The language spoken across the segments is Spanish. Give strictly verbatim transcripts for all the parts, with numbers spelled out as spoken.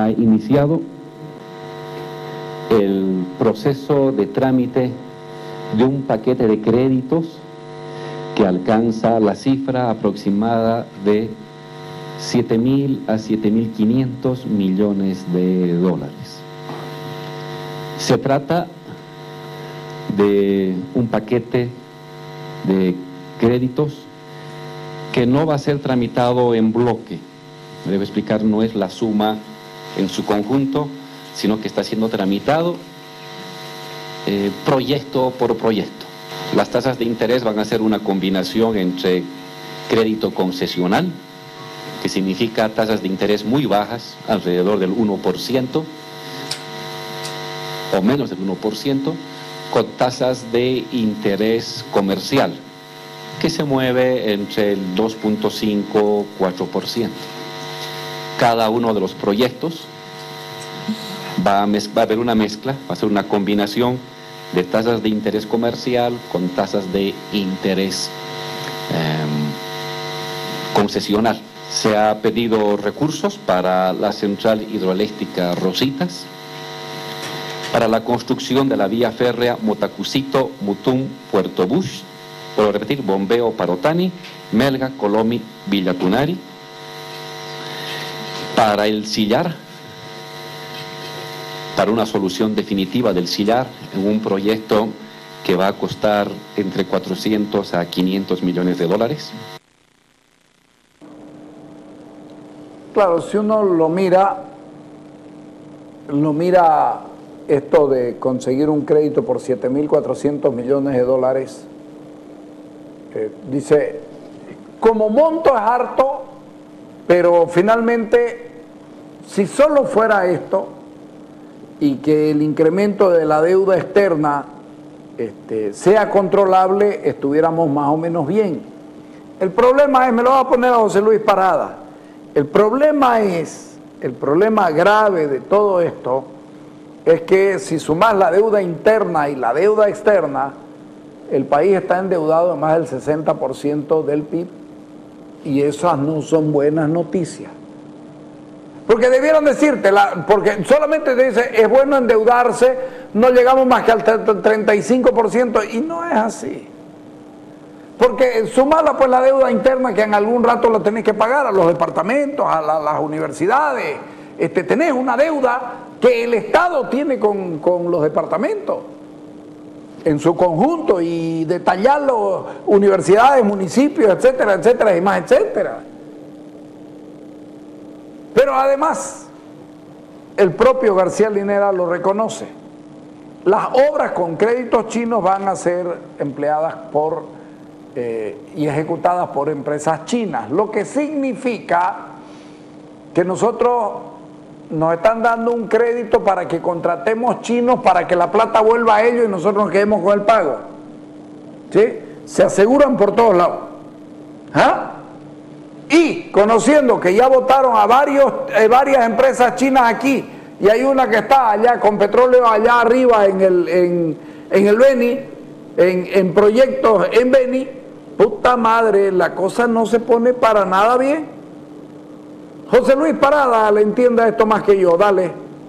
ha iniciado el proceso de trámite de un paquete de créditos que alcanza la cifra aproximada de siete mil a siete mil quinientos millones de dólares. Se trata de un paquete de créditos que no va a ser tramitado en bloque. Me debo explicar, no es la suma en su conjunto, sino que está siendo tramitado eh, proyecto por proyecto. Las tasas de interés van a ser una combinación entre crédito concesional, que significa tasas de interés muy bajas, alrededor del uno por ciento, o menos del uno por ciento, con tasas de interés comercial, que se mueve entre el dos punto cinco y cuatro por ciento. Cada uno de los proyectos va a, va a haber una mezcla, va a ser una combinación de tasas de interés comercial con tasas de interés eh, concesional. Se ha pedido recursos para la central hidroeléctrica Rositas, para la construcción de la vía férrea Motacusito, Mutum, Puerto Bush, por repetir, Bombeo, Parotani, Melga, Colomi, Villatunari, para el sillar, para una solución definitiva del sillar en un proyecto que va a costar entre cuatrocientos a quinientos millones de dólares. Claro, si uno lo mira, lo mira esto de conseguir un crédito por siete mil cuatrocientos millones de dólares, eh, dice, como monto es harto, pero finalmente, si solo fuera esto, y que el incremento de la deuda externa este, sea controlable, estuviéramos más o menos bien. El problema es, me lo va a poner a José Luis Parada, el problema es, el problema grave de todo esto, es que si sumas la deuda interna y la deuda externa, el país está endeudado en más del sesenta por ciento del P I B, y esas no son buenas noticias. Porque debieron decirte, la, porque solamente te dice, es bueno endeudarse, no llegamos más que al treinta y cinco por ciento, y no es así. Porque sumala pues la deuda interna que en algún rato la tenés que pagar a los departamentos, a la, las universidades, este, tenés una deuda que el Estado tiene con, con los departamentos en su conjunto, y detallarlo, universidades, municipios, etcétera, etcétera, y más, etcétera. Pero además, el propio García Linera lo reconoce. Las obras con créditos chinos van a ser empleadas por eh, y ejecutadas por empresas chinas, lo que significa que nosotros nos están dando un crédito para que contratemos chinos para que la plata vuelva a ellos y nosotros nos quedemos con el pago. ¿Sí? Se aseguran por todos lados. ¿Ah? Y conociendo que ya votaron a varios, eh, varias empresas chinas aquí, y hay una que está allá con petróleo allá arriba en el, en, en el Beni, en, en proyectos en Beni, puta madre, la cosa no se pone para nada bien. José Luis Parada le entienda esto más que yo, dale.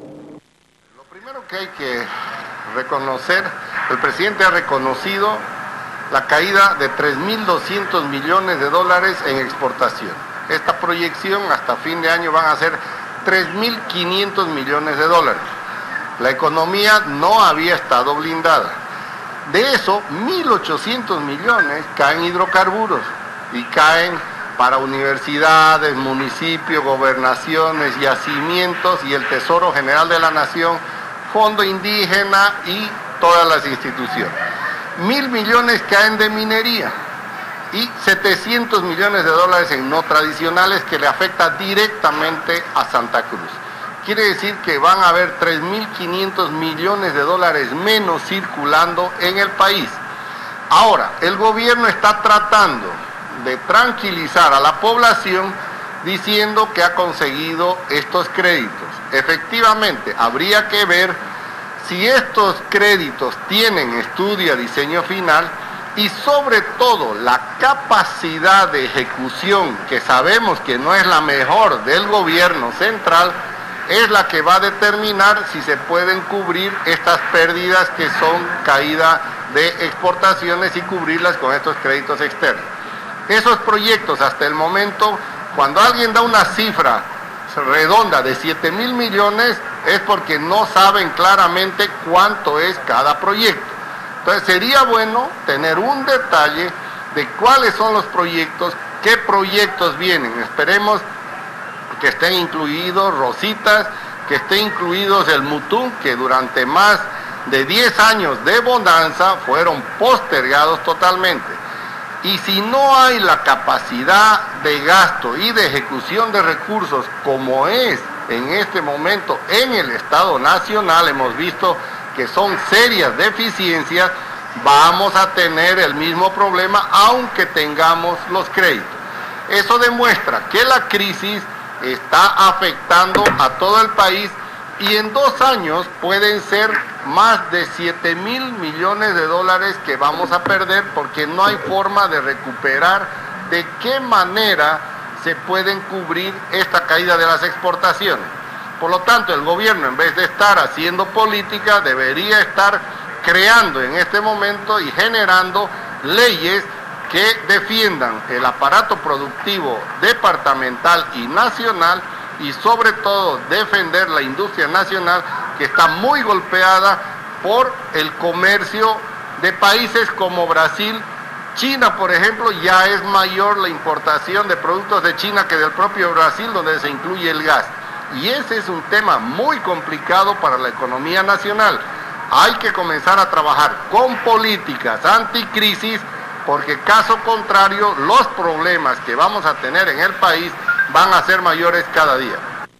Lo primero que hay que reconocer, el presidente ha reconocido la caída de tres mil doscientos millones de dólares en exportación. Esta proyección hasta fin de año van a ser tres mil quinientos millones de dólares. La economía no había estado blindada. De eso, mil ochocientos millones caen hidrocarburos y caen para universidades, municipios, gobernaciones, yacimientos y el Tesoro General de la Nación, Fondo Indígena y todas las instituciones. Mil millones caen de minería y setecientos millones de dólares en no tradicionales que le afecta directamente a Santa Cruz. Quiere decir que van a haber tres mil quinientos millones de dólares menos circulando en el país. Ahora, el gobierno está tratando de tranquilizar a la población diciendo que ha conseguido estos créditos. Efectivamente, habría que ver si estos créditos tienen estudio a diseño final y sobre todo la capacidad de ejecución, que sabemos que no es la mejor del gobierno central, es la que va a determinar si se pueden cubrir estas pérdidas que son caída de exportaciones y cubrirlas con estos créditos externos. Esos proyectos hasta el momento, cuando alguien da una cifra redonda de siete mil millones, es porque no saben claramente cuánto es cada proyecto. Entonces sería bueno tener un detalle de cuáles son los proyectos, qué proyectos vienen. Esperemos que estén incluidos Rositas, que estén incluidos el Mutum, que durante más de diez años de bonanza fueron postergados totalmente. Y si no hay la capacidad de gasto y de ejecución de recursos como es en este momento en el Estado Nacional, hemos visto que son serias deficiencias, vamos a tener el mismo problema aunque tengamos los créditos. Eso demuestra que la crisis está afectando a todo el país y en dos años pueden ser más de siete mil millones de dólares que vamos a perder porque no hay forma de recuperar de qué manera se pueden cubrir esta caída de las exportaciones. Por lo tanto, el gobierno, en vez de estar haciendo política, debería estar creando en este momento y generando leyes que defiendan el aparato productivo departamental y nacional y sobre todo defender la industria nacional que está muy golpeada por el comercio de países como Brasil. China, por ejemplo, ya es mayor la importación de productos de China que del propio Brasil, donde se incluye el gas. Y ese es un tema muy complicado para la economía nacional. Hay que comenzar a trabajar con políticas anticrisis, porque caso contrario, los problemas que vamos a tener en el país van a ser mayores cada día.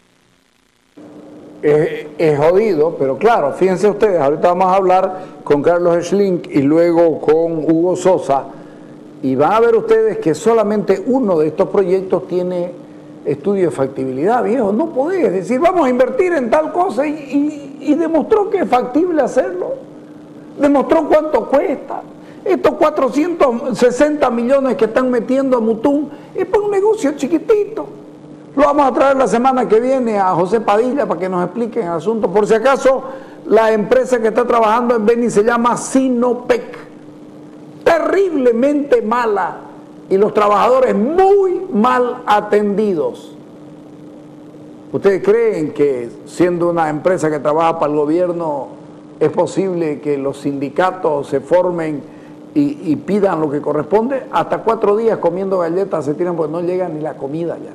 Es, es jodido, pero claro, fíjense ustedes, ahorita vamos a hablar con Carlos Schlink y luego con Hugo Sosa, y van a ver ustedes que solamente uno de estos proyectos tiene estudio de factibilidad, viejo. No podés decir, vamos a invertir en tal cosa y, y, y demostró que es factible hacerlo, demostró cuánto cuesta. Estos cuatrocientos sesenta millones que están metiendo a Mutum es para un negocio chiquitito. Lo vamos a traer la semana que viene a José Padilla para que nos explique el asunto. Por si acaso, la empresa que está trabajando en Beni se llama Sinopec. Terriblemente mala y los trabajadores muy mal atendidos. ¿Ustedes creen que siendo una empresa que trabaja para el gobierno es posible que los sindicatos se formen y, y pidan lo que corresponde? Hasta cuatro días comiendo galletas se tiran porque no llega ni la comida ya.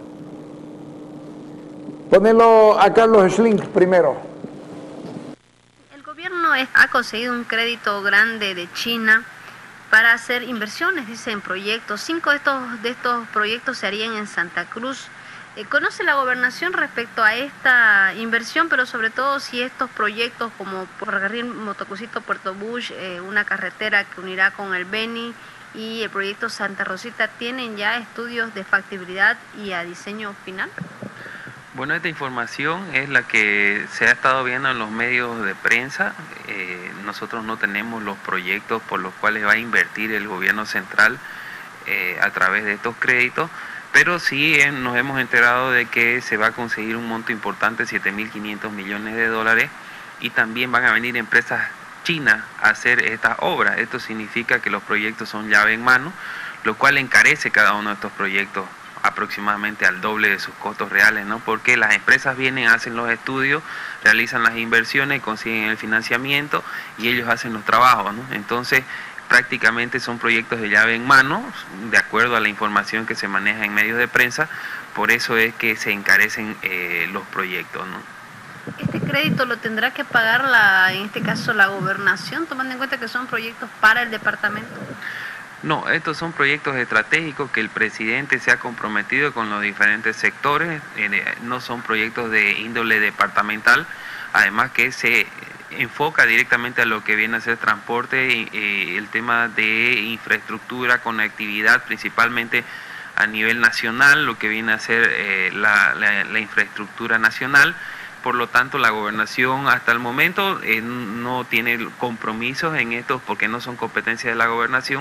Ponelo a Carlos Schlink primero. El gobierno ha conseguido un crédito grande de China para hacer inversiones, dice, en proyectos. Cinco de estos, de estos proyectos se harían en Santa Cruz. Eh, ¿Conoce la gobernación respecto a esta inversión, pero sobre todo si estos proyectos como Ferrocarril Motococito Puerto Bush, eh, una carretera que unirá con el Beni y el proyecto Santa Rosita, tienen ya estudios de factibilidad y a diseño final? Bueno, esta información es la que se ha estado viendo en los medios de prensa. Eh, nosotros no tenemos los proyectos por los cuales va a invertir el gobierno central eh, a través de estos créditos, pero sí eh, nos hemos enterado de que se va a conseguir un monto importante, siete mil quinientos millones de dólares, y también van a venir empresas chinas a hacer estas obras. Esto significa que los proyectos son llave en mano, lo cual encarece cada uno de estos proyectos aproximadamente al doble de sus costos reales, ¿no? Porque las empresas vienen, hacen los estudios, realizan las inversiones, consiguen el financiamiento y ellos hacen los trabajos, ¿no? Entonces, prácticamente son proyectos de llave en mano, de acuerdo a la información que se maneja en medios de prensa, por eso es que se encarecen eh, los proyectos, ¿no? ¿Este crédito lo tendrá que pagar, la, en este caso, la gobernación, tomando en cuenta que son proyectos para el departamento? No, estos son proyectos estratégicos que el presidente se ha comprometido con los diferentes sectores, eh, no son proyectos de índole departamental, además que se enfoca directamente a lo que viene a ser transporte, eh, el tema de infraestructura, conectividad, principalmente a nivel nacional, lo que viene a ser eh, la, la, la infraestructura nacional. Por lo tanto, la gobernación hasta el momento eh, no tiene compromisos en estos porque no son competencias de la gobernación,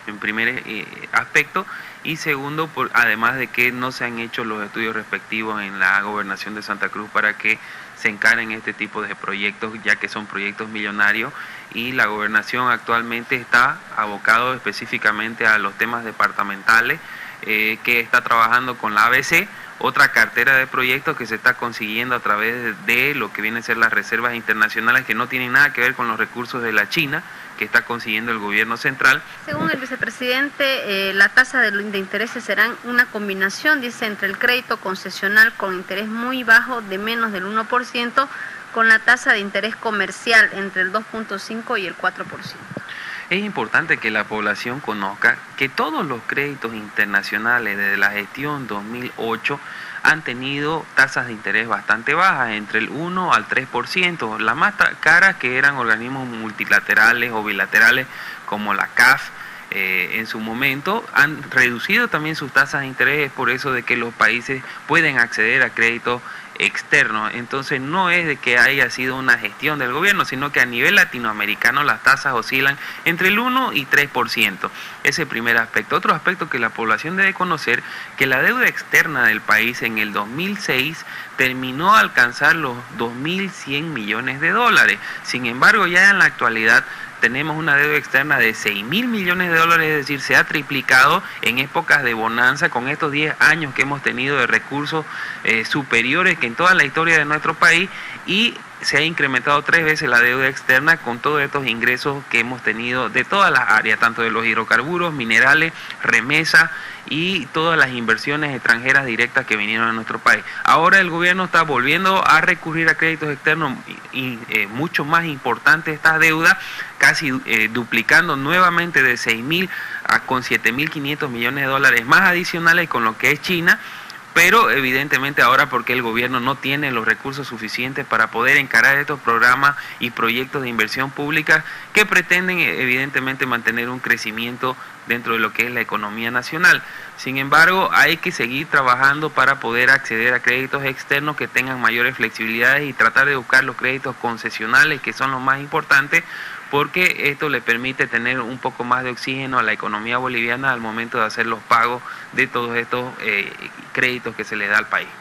en primer eh, aspecto, y segundo, por, además de que no se han hecho los estudios respectivos en la gobernación de Santa Cruz para que se encaren este tipo de proyectos, ya que son proyectos millonarios, y la gobernación actualmente está abocado específicamente a los temas departamentales, eh, que está trabajando con la A B C, otra cartera de proyectos que se está consiguiendo a través de, de lo que vienen a ser las reservas internacionales, que no tienen nada que ver con los recursos de la China, que está consiguiendo el gobierno central. Según el vicepresidente, eh, la tasa de, de intereses serán una combinación, dice, entre el crédito concesional con interés muy bajo de menos del uno por ciento, con la tasa de interés comercial entre el dos punto cinco y el cuatro por ciento. Es importante que la población conozca que todos los créditos internacionales desde la gestión dos mil ocho han tenido tasas de interés bastante bajas, entre el uno al tres por ciento. Las más caras, que eran organismos multilaterales o bilaterales como la C A F, eh, en su momento, han reducido también sus tasas de interés, es por eso de que los países pueden acceder a créditos externo. Entonces no es de que haya sido una gestión del gobierno, sino que a nivel latinoamericano las tasas oscilan entre el uno y tres por ciento. Ese primer aspecto. Otro aspecto que la población debe conocer, que la deuda externa del país en el dos mil seis terminó a alcanzar los dos mil cien millones de dólares. Sin embargo, ya en la actualidad tenemos una deuda externa de seis mil millones de dólares, es decir, se ha triplicado en épocas de bonanza, con estos diez años que hemos tenido de recursos eh, superiores que en toda la historia de nuestro país, y se ha incrementado tres veces la deuda externa con todos estos ingresos que hemos tenido de todas las áreas, tanto de los hidrocarburos, minerales, remesas y todas las inversiones extranjeras directas que vinieron a nuestro país. Ahora el gobierno está volviendo a recurrir a créditos externos y, y eh, mucho más importante esta deuda, casi eh, duplicando nuevamente de seis mil a con siete mil quinientos millones de dólares más adicionales con lo que es China. Pero evidentemente ahora, porque el gobierno no tiene los recursos suficientes para poder encarar estos programas y proyectos de inversión pública que pretenden evidentemente mantener un crecimiento dentro de lo que es la economía nacional. Sin embargo, hay que seguir trabajando para poder acceder a créditos externos que tengan mayores flexibilidades y tratar de buscar los créditos concesionales, que son los más importantes, porque esto le permite tener un poco más de oxígeno a la economía boliviana al momento de hacer los pagos de todos estos eh, créditos que se le da al país.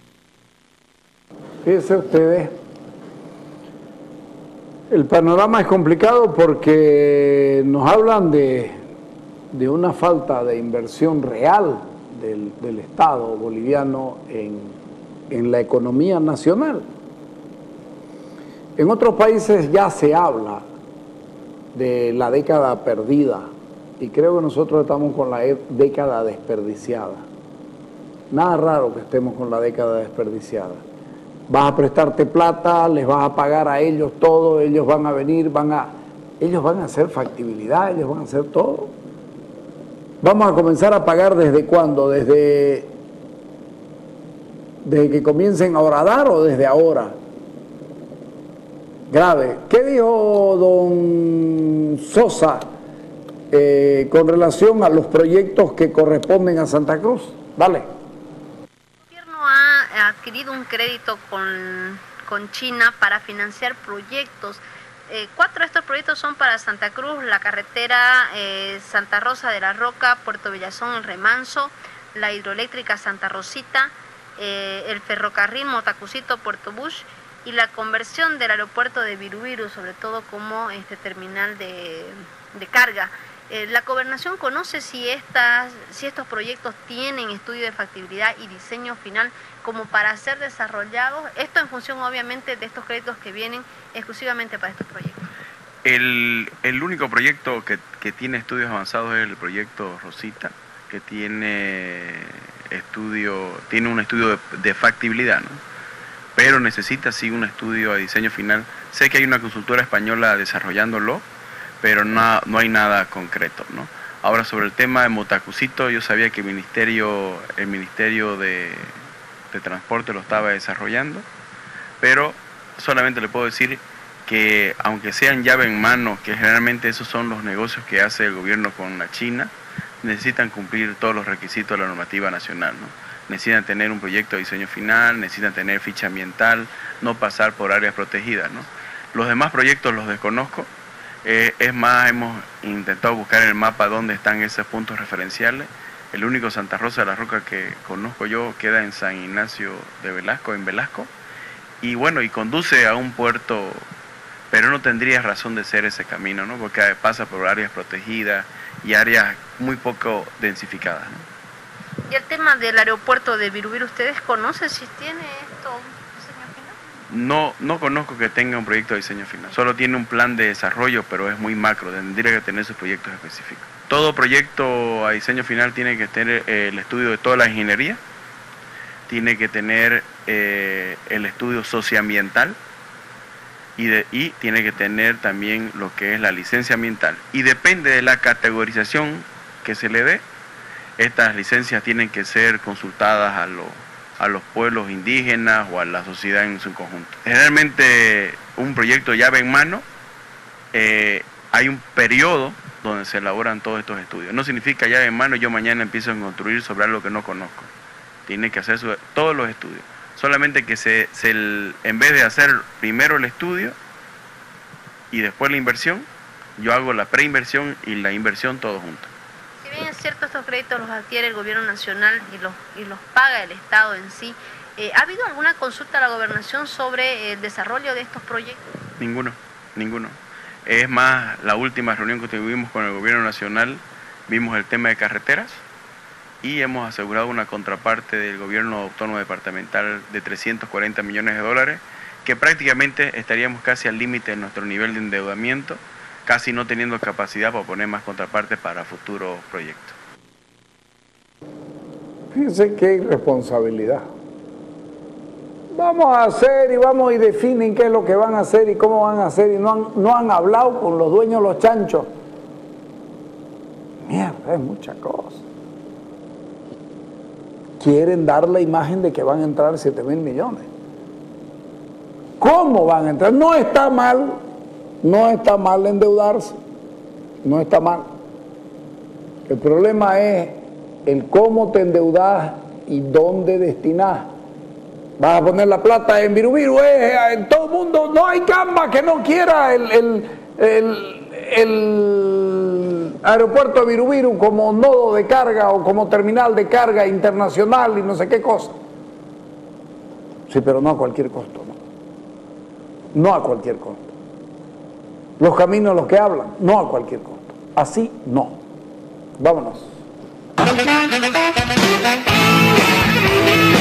Fíjense ustedes, el panorama es complicado porque nos hablan de, de una falta de inversión real del, del Estado boliviano en, en la economía nacional. En otros países ya se habla de la década perdida, y creo que nosotros estamos con la década desperdiciada. Nada raro que estemos con la década desperdiciada. Vas a prestarte plata, les vas a pagar a ellos todo, ellos van a venir, van a, ellos van a hacer factibilidad, ellos van a hacer todo. Vamos a comenzar a pagar ¿desde cuándo? Desde, desde que comiencen a horadar o desde ahora. Grave. ¿Qué dijo don Sosa eh, con relación a los proyectos que corresponden a Santa Cruz? Dale. El gobierno ha adquirido un crédito con, con China para financiar proyectos. Eh, cuatro de estos proyectos son para Santa Cruz: la carretera eh, Santa Rosa de la Roca, Puerto Villazón, El Remanso, la hidroeléctrica Santa Rosita, eh, el ferrocarril Motacucito, Puerto Bush, y la conversión del aeropuerto de Virubiru, sobre todo como este terminal de, de carga. Eh, ¿La gobernación conoce si, estas, si estos proyectos tienen estudio de factibilidad y diseño final como para ser desarrollados? Esto en función, obviamente, de estos créditos que vienen exclusivamente para estos proyectos. El, el único proyecto que, que tiene estudios avanzados es el proyecto Rosita, que tiene, estudio, tiene un estudio de, de factibilidad, ¿no? Pero necesita sí un estudio a diseño final. Sé que hay una consultora española desarrollándolo, pero no, no hay nada concreto, ¿no? Ahora, sobre el tema de Motacucito, yo sabía que el Ministerio, el Ministerio de, de Transporte lo estaba desarrollando, pero solamente le puedo decir que aunque sean llave en mano, que generalmente esos son los negocios que hace el gobierno con la China, necesitan cumplir todos los requisitos de la normativa nacional, ¿no? Necesitan tener un proyecto de diseño final, necesitan tener ficha ambiental, no pasar por áreas protegidas, ¿no? Los demás proyectos los desconozco, Eh, es más, hemos intentado buscar en el mapa dónde están esos puntos referenciales. El único Santa Rosa de la Roca que conozco yo queda en San Ignacio de Velasco, en Velasco. Y bueno, y conduce a un puerto, pero no tendría razón de ser ese camino, ¿no? Porque pasa por áreas protegidas y áreas muy poco densificadas, ¿no? Y el tema del aeropuerto de Virubiru, ¿ustedes conocen si tiene esto un diseño final? No, no conozco que tenga un proyecto de diseño final, solo tiene un plan de desarrollo, pero es muy macro, tendría que tener sus proyectos específicos. Todo proyecto a diseño final tiene que tener eh, el estudio de toda la ingeniería, tiene que tener eh, el estudio socioambiental y, de, y tiene que tener también lo que es la licencia ambiental. Y depende de la categorización que se le dé, estas licencias tienen que ser consultadas a, lo, a los pueblos indígenas o a la sociedad en su conjunto. Generalmente un proyecto llave en mano, eh, hay un periodo donde se elaboran todos estos estudios. No significa llave en mano yo mañana empiezo a construir sobre algo que no conozco. Tiene que hacer su, todos los estudios. Solamente que se, se el, en vez de hacer primero el estudio y después la inversión, yo hago la preinversión y la inversión todo junto. Si bien es cierto, estos créditos los adquiere el gobierno nacional y los, y los paga el Estado en sí, eh, ¿ha habido alguna consulta a la gobernación sobre el desarrollo de estos proyectos? Ninguno, ninguno. Es más, la última reunión que tuvimos con el gobierno nacional, vimos el tema de carreteras y hemos asegurado una contraparte del gobierno autónomo departamental de trescientos cuarenta millones de dólares, que prácticamente estaríamos casi al límite de nuestro nivel de endeudamiento, casi no teniendo capacidad para poner más contrapartes para futuros proyectos. Fíjense qué irresponsabilidad. Vamos a hacer y vamos y definen qué es lo que van a hacer y cómo van a hacer y no han, no han hablado con los dueños los chanchos. Mierda, es mucha cosa. Quieren dar la imagen de que van a entrar siete mil millones. ¿Cómo van a entrar? No está mal, no está mal endeudarse, no está mal. El problema es el cómo te endeudas y dónde destinás. Vas a poner la plata en Virubiru, eh, en todo el mundo, no hay camba que no quiera el, el, el, el aeropuerto de Virubiru como nodo de carga o como terminal de carga internacional y no sé qué cosa. Sí, pero no a cualquier costo, no. No a cualquier costo. Los caminos los que hablan, no a cualquier costo. Así no. Vámonos.